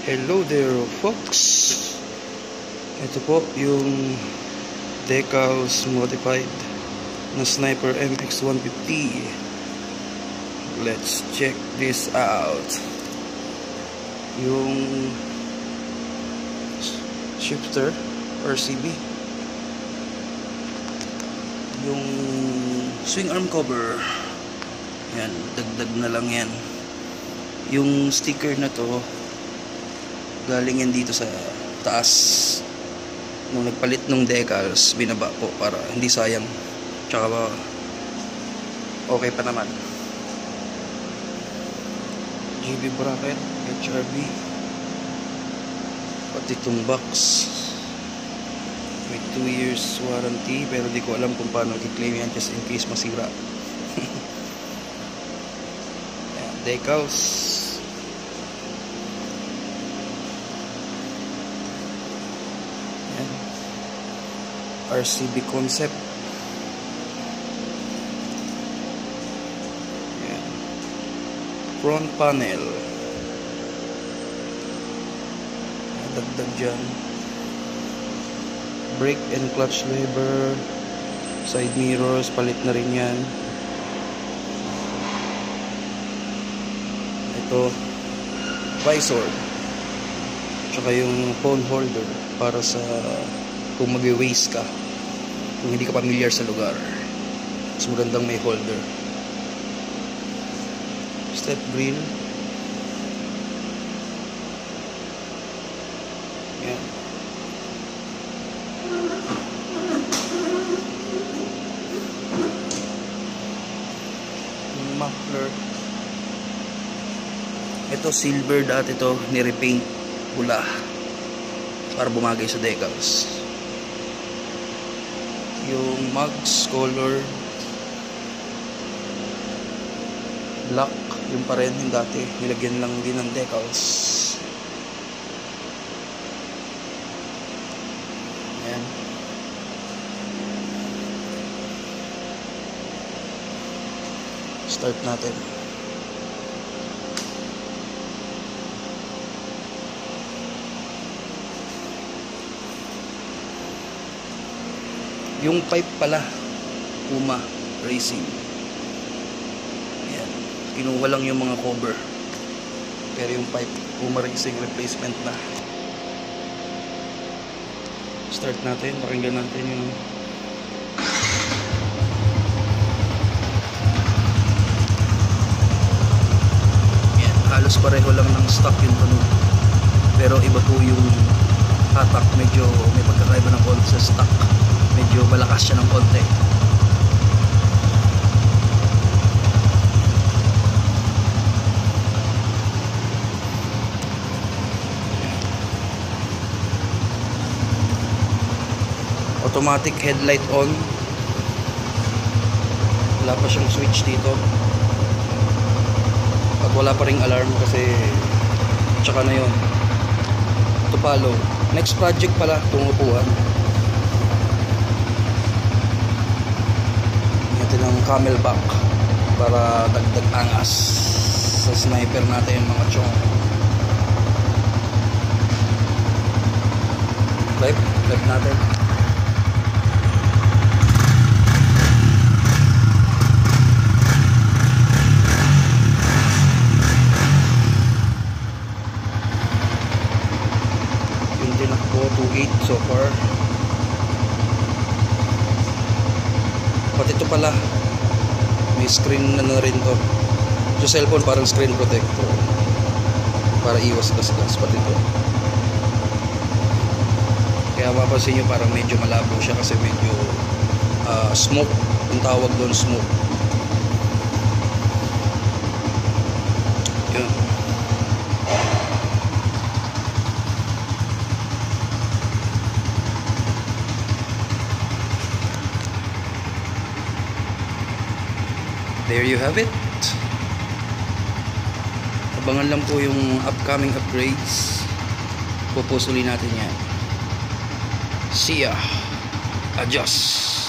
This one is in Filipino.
Hello there folks, ito po yung decals modified na Sniper MX150. Let's check this out. Yung shifter RCB, yung swing arm cover, yan, dagdag na lang yan. Yung sticker na to galing yan dito sa taas. Nung nagpalit nung decals, binaba po para hindi sayang, tsaka okay pa naman. GB bracket, HRB, pati itong box may 2 years warranty, pero di ko alam kung paano i-claim yan just in case masira. Ayan, decals. RCB concept. Ayan. Front panel, dagdag dyan. Brake and clutch lever, side mirrors, palit na rin yan. Ito, visor, tsaka yung phone holder para sa kung mag-waste ka, kung hindi ka familiar sa lugar, mas magandang may holder. Step grill, yan. Muffler, ito silver, dati ito nirepaint pula para bumagay sa decals. Yung mugs color black, yung pa rin yung dati, nilagyan lang din ng decals. Ayan. Start natin. Yung pipe pala, Puma Racing. Ayan. Kinuha lang yung mga cover, pero yung pipe, Puma Racing replacement na. Start natin, pakinggan natin yung ayan, halos pareho lang ng stock yung tunog, pero iba po yung hatak, medyo may pagkakaiba ng konti sa stock. Medyo malakas siya ng konti. Automatic headlight on. Wala pa siyang switch dito. At wala pa ring alarm kasi tsaka na yun. Ito palo. Next project pala itong upuan. Ng camelback para dagdag angas sa sniper natin mga chong. Live natin. Yung tinakbo 2.8 so far. Pati ito pala, may screen na rin to. Yung cellphone parang screen protector para iwas gas-gas, pati ito. Kaya mapapansin nyo parang medyo malabo siya kasi medyo smoke, yung tawag doon, smoke. Yun. There you have it. Abangan lang po yung upcoming upgrades. Pupusulit natin yan. See ya. Adios.